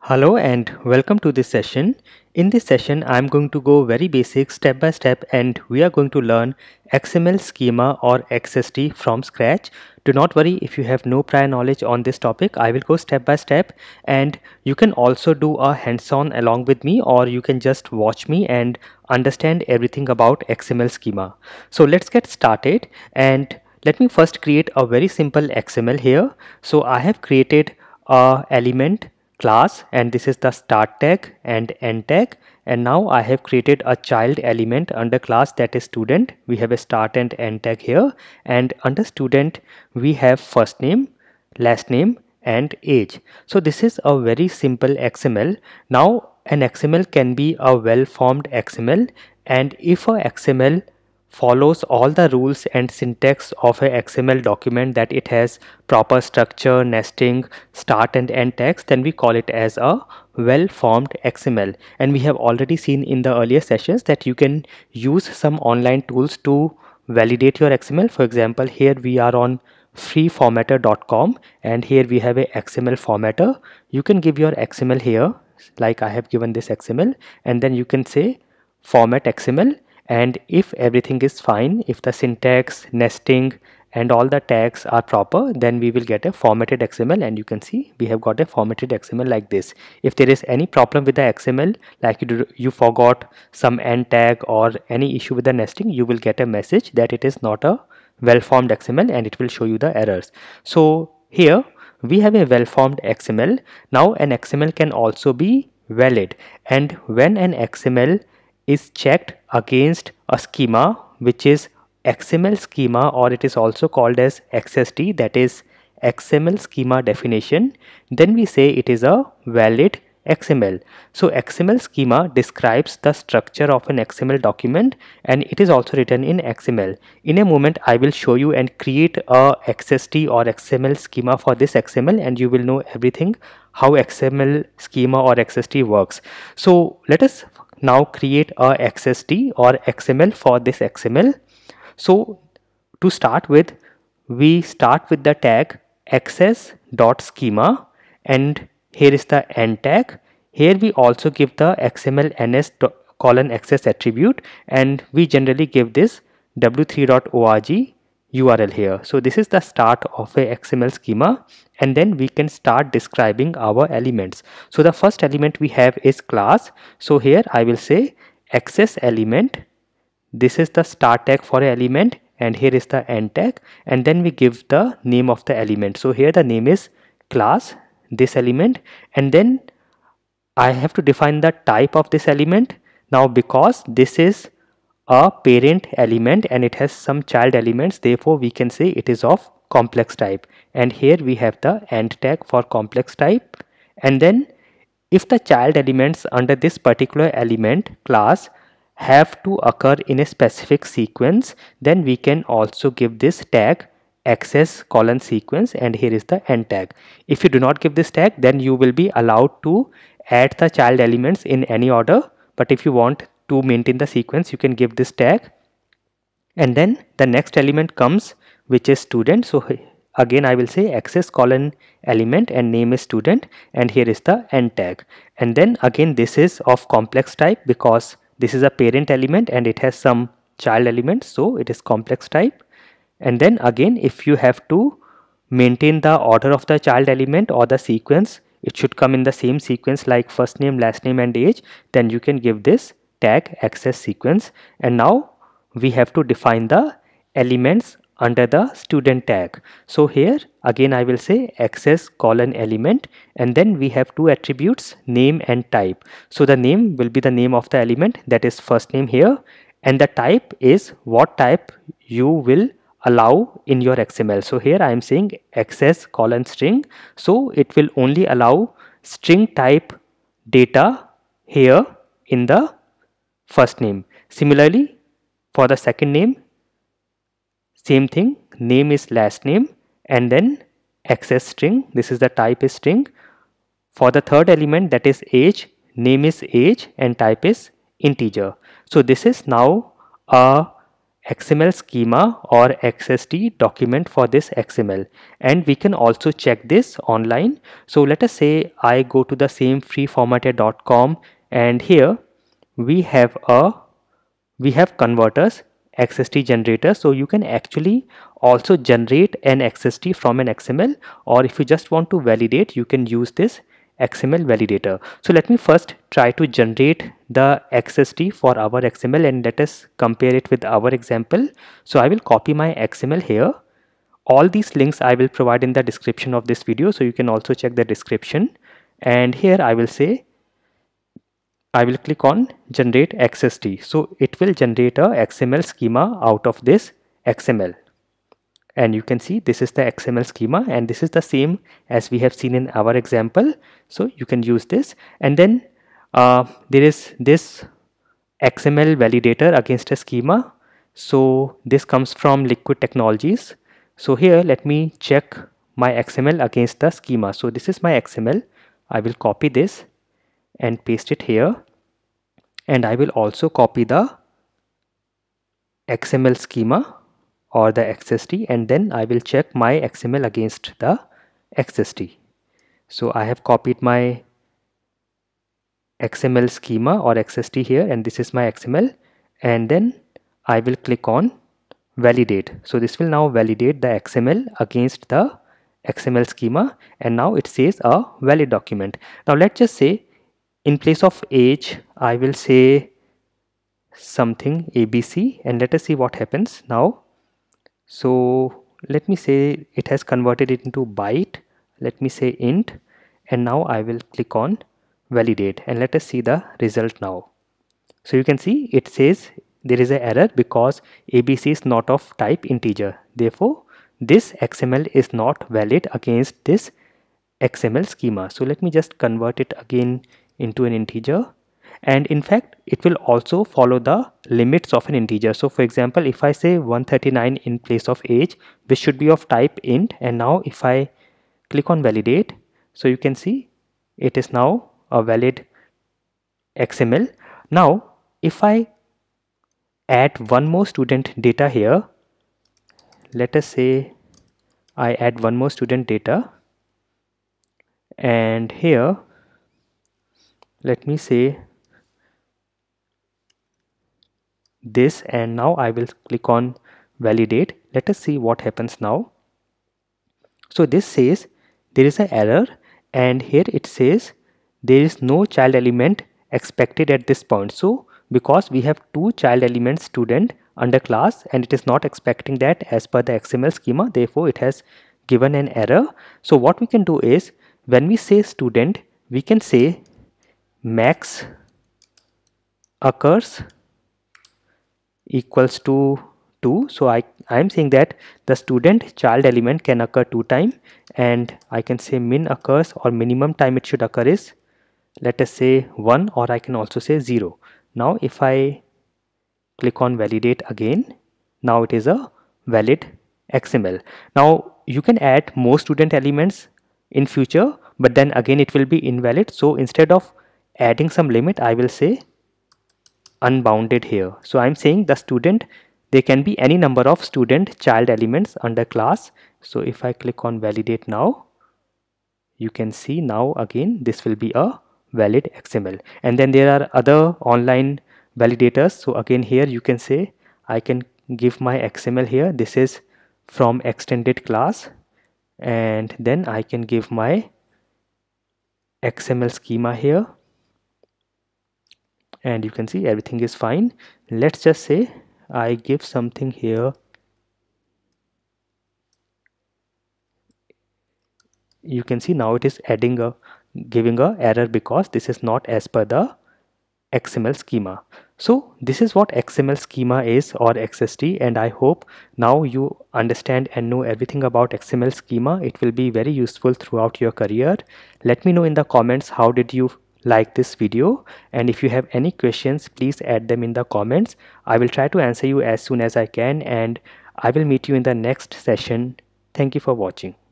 Hello and welcome to this session. In this session, I'm going to go very basic step by step and we are going to learn XML schema or XST from scratch. Do not worry if you have no prior knowledge on this topic. I will go step by step and you can also do a hands-on along with me, or you can just watch me and understand everything about XML schema. So let's get started, and let me first create a very simple XML here. So I have created a element class, and this is the start tag and end tag, and now I have created a child element under class, that is student. We have a start and end tag here, and under student we have first name, last name and age. So this is a very simple XML. Now an XML can be a well formed XML, and if a XML follows all the rules and syntax of a XML document, that it has proper structure, nesting, start and end tags, then we call it as a well formed XML. And we have already seen in the earlier sessions that you can use some online tools to validate your XML. For example, here we are on freeformatter.com and here we have a XML formatter. You can give your XML here, like I have given this XML, and then you can say format XML. And if everything is fine, if the syntax, nesting and all the tags are proper, then we will get a formatted XML, and you can see we have got a formatted XML like this. If there is any problem with the XML, like you forgot some end tag or any issue with the nesting, you will get a message that it is not a well formed XML and it will show you the errors. So here we have a well formed XML. Now an XML can also be valid, and when an XML is checked against a schema, which is XML schema, or it is also called as XST, that is XML schema definition, then we say it is a valid XML. So XML schema describes the structure of an XML document, and it is also written in XML. In a moment I will show you and create a XST or XML schema for this XML, and you will know everything how XML schema or XST works. So let us now create a XST or XML for this XML. So to start with, we start with the tag access.schema, and here is the end tag. Here we also give the XML ns colon access attribute, and we generally give this w3.org URL here. So this is the start of a XML schema, and then we can start describing our elements. So the first element we have is class. So here I will say access element. This is the start tag for an element, and here is the end tag, and then we give the name of the element. So here the name is class, this element, and then I have to define the type of this element. Now because this is a parent element and it has some child elements, therefore we can say it is of complex type, and here we have the end tag for complex type. And then if the child elements under this particular element class have to occur in a specific sequence, then we can also give this tag access colon sequence, and here is the end tag. If you do not give this tag, then you will be allowed to add the child elements in any order, but if you want to maintain the sequence, you can give this tag. And then the next element comes, which is student. So again I will say access colon element and name is student, and here is the end tag. And then again this is of complex type because this is a parent element and it has some child elements, so it is complex type. And then again, if you have to maintain the order of the child element or the sequence, it should come in the same sequence like first name, last name and age, then you can give this tag access sequence. And now we have to define the elements under the student tag. So here again I will say access colon element, and then we have two attributes, name and type. So the name will be the name of the element, that is first name here, and the type is what type you will allow in your XML. So here I am saying access colon string, so it will only allow string type data here in the first name. Similarly for the second name, same thing, name is last name and then access string, this is the type is string. For the third element, that is age, name is age and type is integer. So this is now a XML schema or XST document for this XML, and we can also check this online. So let us say I go to the same freeformatter.com, and here we have converters, XST generator. So you can actually also generate an XST from an XML, or if you just want to validate, you can use this XML validator. So let me first try to generate the XST for our XML, and let us compare it with our example. So I will copy my XML here. All these links I will provide in the description of this video, so you can also check the description. And here I will click on generate XST. So it will generate a XML schema out of this XML. And you can see this is the XML schema, and this is the same as we have seen in our example. So you can use this. And then there is this XML validator against a schema. So this comes from Liquid Technologies. So here let me check my XML against the schema. So this is my XML. I will copy this and paste it here, and I will also copy the XML schema or the XST, and then I will check my XML against the XST. So I have copied my XML schema or XST here, and this is my XML, and then I will click on validate. So this will now validate the XML against the XML schema, and now it says a valid document. Now let's just say in place of age I will say something ABC, and let us see what happens now. So let me say it has converted it into byte. Let me say int, and now I will click on validate, and let us see the result now. So you can see it says there is an error because ABC is not of type integer. Therefore this XML is not valid against this XML schema. So let me just convert it again into an integer, and in fact it will also follow the limits of an integer. So for example, if I say 139 in place of age, this should be of type int, and now if I click on validate, so you can see it is now a valid XML. Now if I add one more student data here, let us say I add one more student data, and here let me say this, and now I will click on validate. Let us see what happens now. So this says there is an error, and here it says there is no child element expected at this point. So because we have two child elements, student under class, and it is not expecting that as per the XML schema, therefore it has given an error. So what we can do is, when we say student, we can say max occurs equals to 2. So I am saying that the student child element can occur 2 times, and I can say min occurs, or minimum time it should occur is, let us say 1, or I can also say 0. Now if I click on validate again, now it is a valid XML. Now you can add more student elements in future, but then again it will be invalid. So instead of adding some limit, I will say unbounded here. So I'm saying the student, there can be any number of student child elements under class. So if I click on validate now, you can see now again this will be a valid XML. And then there are other online validators. So again here you can say I can give my XML here, this is from extended class, and then I can give my XML schema here, and you can see everything is fine. Let's just say I give something here. You can see now it is giving a error because this is not as per the XML schema. So this is what XML schema is, or XST, and I hope now you understand and know everything about XML schema. It will be very useful throughout your career. Let me know in the comments how did you like this video, and if you have any questions, please add them in the comments. I will try to answer you as soon as I can, and I will meet you in the next session. Thank you for watching.